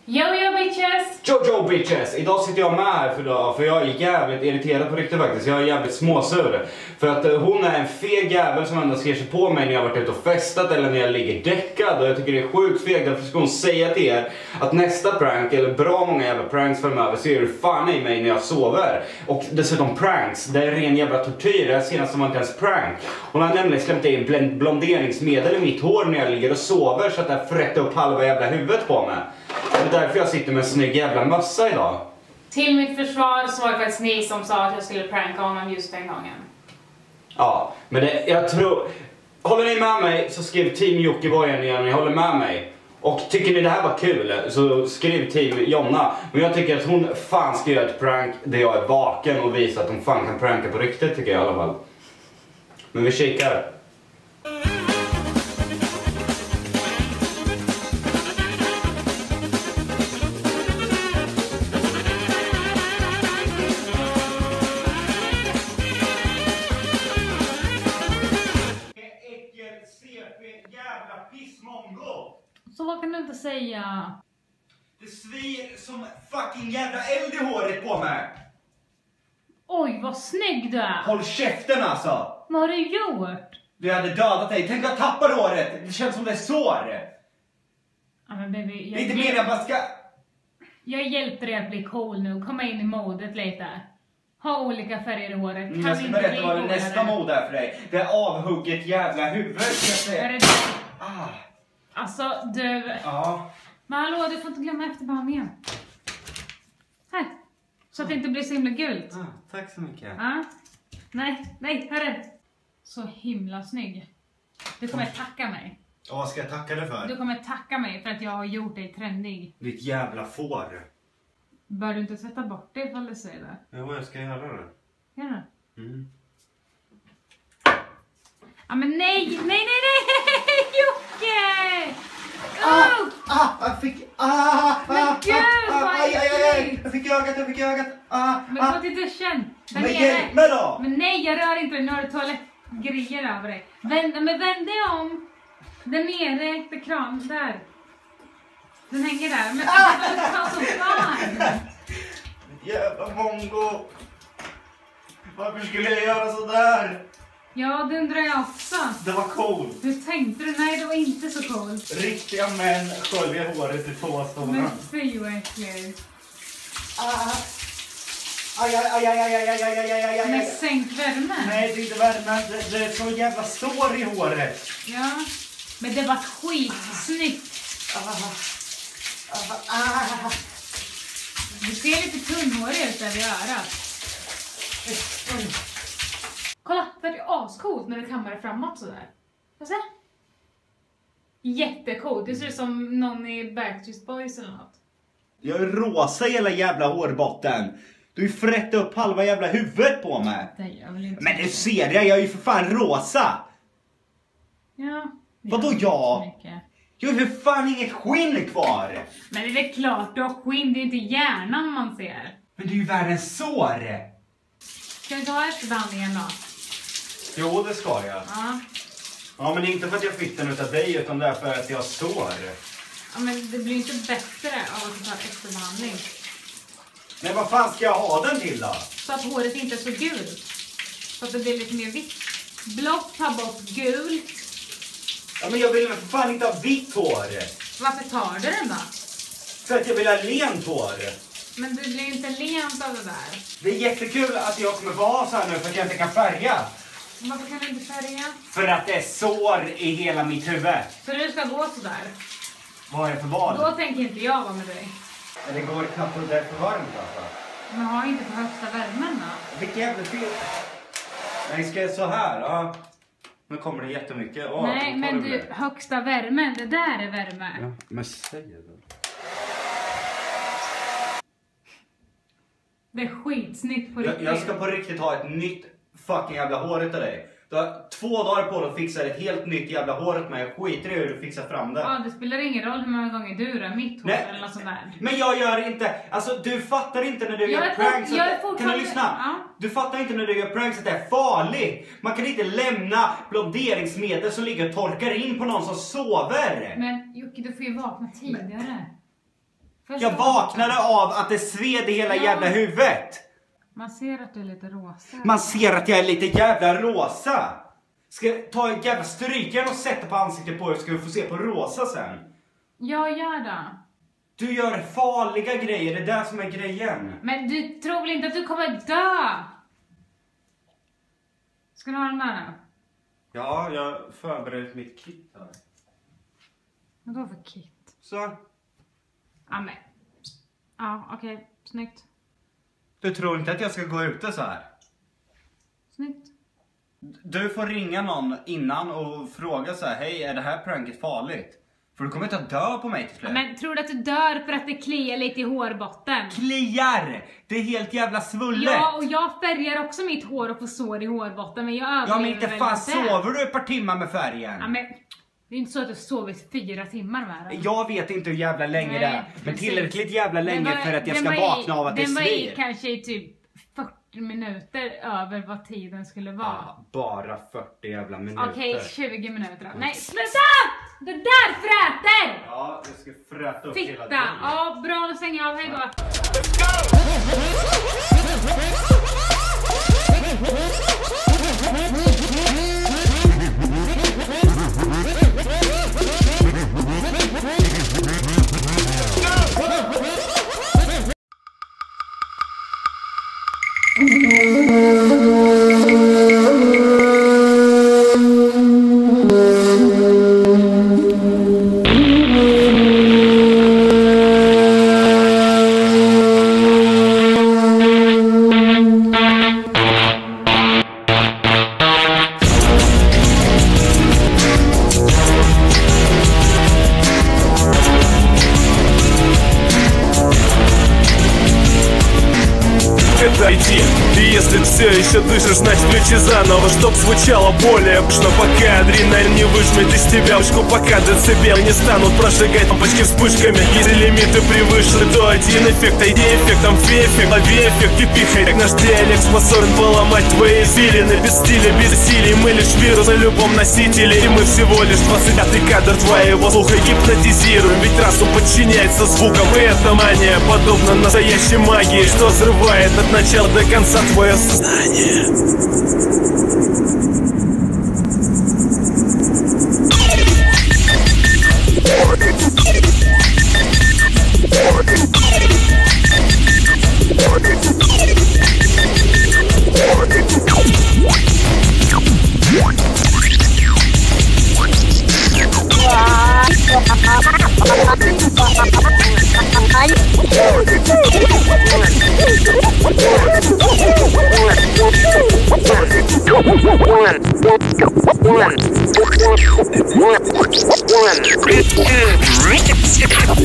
Yo bitches! Jojo bitches! Idag sitter jag med här för jag är jävligt irriterad på riktigt faktiskt. Jag är jävligt småsur. För att hon är en feg jävel som ändå sker sig på mig när jag har varit ute och festat eller när jag ligger däckad. Och jag tycker det är sjukt feg. Därför ska hon säga till er att nästa prank, eller bra många jävla pranks framöver, ser du fan i mig när jag sover. Och dessutom pranks, det är ren jävla tortyr. Det senaste var inte ens prank. Hon har nämligen släppt in blonderingsmedel i mitt hår när jag ligger och sover så att det frättar upp halva jävla huvudet på mig. Det är därför jag sitter med en snygg jävla mössa idag. Till mitt försvar så var det faktiskt ni som sa att jag skulle pranka honom just den gången. Ja, men jag tror... Håller ni med mig så skriv Team Jockiboi igen om ni håller med mig. Och tycker ni det här var kul så skriv Team Jonna. Men jag tycker att hon fan ska göra ett prank där jag är vaken och visa att hon fan kan pranka på riktigt, tycker jag i alla fall. Men vi kikar. Jävla pissmongo. Så vad kan du inte säga? Det svir som fucking jävla eld i håret på mig. Oj, vad snygg du är. Håll käften alltså. Vad har du gjort? Du hade dödat dig. Tänk att tappa håret. Det känns som det är sår. Ja, men baby, det är inte mer än man ska... Jag hjälpte dig att bli cool nu. Komma in i modet lite. Ha olika färger i håret. Kan jag ska inte berätta vad nästa mode är för dig. Det är avhugget jävla huvud. Är det det? Alltså, du... Ja. Men hallå, du får inte glömma efterbehandlingen. Här. Så att det inte blir så himla gult. Tack så mycket. Nej, hörru. Så himla snygg. Du kommer tacka mig. Och vad ska jag tacka dig för? Du kommer tacka mig för att jag har gjort dig trendig. Ditt jävla får. Bör du inte tvätta bort det ifall du säger det? Jo, jag ska göra det. Gör du? Ja, men nej! Jocke! Jag fick... Men gud, vad äckligt! Jag fick ögat. Men gå till duschen. Men hjälp mig då! Men nej, jag rör inte dig. Nu har du toalettgrejer över dig. Vänd dig om. Där nere, efter kran, där. Den hänger där. Men ta så fan! Jävla mongo! Varför skulle jag göra så där? Ja, det undrar jag också. Det var coolt. Hur tänkte du? Nej, det var inte så coolt. Riktiga män sköljer håret i tåstorna. Men fy vad äckligt. Men sänk värmen. Nej, det är inte värmen. Det är så jävla sår i håret. Ja, men det var skitsnyggt. Du ser lite tunnhårig ut där vid örat. Kolla, det är ascoolt när du kammar det framåt sådär. Får se? Jättecoolt. Det ser ut som någon i Backstreet Boys eller något. Jag är rosa hela jävla hårbotten. Du frätte upp halva jävla huvudet på mig. Men du ser det, jag är ju för fan rosa. Ja. Vadå ja? Jag har ju för fan inget skinn kvar. Men det är väl klart, du har skinn, det är inte hjärnan man ser. Men det är ju världens sår. Ska vi ta efterbehandlingen då? Jo, det ska jag. Ja, men inte för att jag fick den utav dig, utan det är för att jag står. Ja, men det blir inte bättre av att ta efterbehandling. Men vad fan ska jag ha den till då? Så att håret inte är så gult. Så att det blir lite mer vitt. Blått tar bort gult. Ja, men jag vill för fan inte ha vitt hår. Varför tar du den då? För att jag vill ha lent hår. Men det blir inte lent av det där. Det är jättekul att jag kommer vara så här nu för att jag inte kan färga. Varför kan du inte färga? För att det är sår i hela mitt huvud. Så du ska gå så där. Vad är det för val? Då tänker inte jag vara med dig. Det går knappt att det är för varmt alltså. Men har inte på högsta värmen då? Vilken jävla fel. Nej, ska jag så här? Ja. Nu kommer det jättemycket. Nej, men du, högsta värmen, det där är värme. Ja, men säg det. Det är skitsnyggt på riktigt. Jag ska på riktigt ha ett nytt fucking jävla hår till dig. Du har 2 dagar på dig att fixa ett helt nytt jävla hår åt mig. Jag skiter i hur du fixar fram det. Ja, det spelar ingen roll hur många gånger du rör mitt hår eller något sånt där. Men jag gör inte... Alltså, du fattar inte när du gör pranks. Kan du lyssna? Ja. Du fattar inte när du gör pranks att det är farligt. Man kan inte lämna blonderingsmedel som ligger och torkar in på någon som sover. Men Jocke, du får ju vakna tidigare. Jag vaknade av att det sved i hela jävla huvudet. Man ser att du är lite rosa. Man ser att jag är lite jävla rosa. Ska jag ta en jävla strykjärn och sätta på ansiktet på er, ska vi få se på rosa sen. Ja, gör det. Du gör farliga grejer, det är det som är grejen. Men du tror väl inte att du kommer dö? Ska du ha den där nu? Ja, jag förbereder mitt kit här. Vadå för kit? Så. Ja, men. Ja, okej. Snyggt. Du tror inte att jag ska gå ute så här? Snyggt. Du får ringa någon innan och fråga så här: hej, är det här pranket farligt? För du kommer inte att dö på mig till slut. Men tror du att du dör för att det kliar lite i hårbotten? Kliar! Det är helt jävla svullet. Ja, och jag färgar också mitt hår och får sår i hårbotten, men jag överlever. Ja, men inte väl fan inte. sover du ett par timmar med färgen? Ja, men det är inte så att du sovit 4 timmar med den. Jag vet inte hur jävla länge Nej, det är. Men precis. tillräckligt jävla länge för att jag ska vakna av att det svir. Den var i kanske kanske i typ 40 minuter över vad tiden skulle vara. Ja, bara 40 jävla minuter. Okej, 20 minuter. Nej, sluta! Det där fräter! Ja, jag ska fräta upp hela Fitta! dagen. Ja, bra, nu stänger jag av. Hej då. Если все еще дышишь, значит включи заново, чтоб звучало более пышно, пока адреналин не выжмет из тебя пушку, пока децибелы не станут прожигать лампочки вспышками. Если лимиты превышены, то один эффект, а иди эффектом фи-эффект, лови-эффект и пихай. Наш диалект способен поломать твои извилины. Без стиля, без усилий, мы лишь вирус на любом носителе. И мы всего лишь 25-й кадр твоего слуха гипнотизируем. Ведь разум подчиняется звукам, и эта мания подобна настоящей магии, что взрывает от начала до конца твое сознание.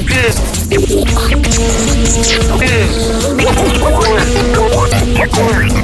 One.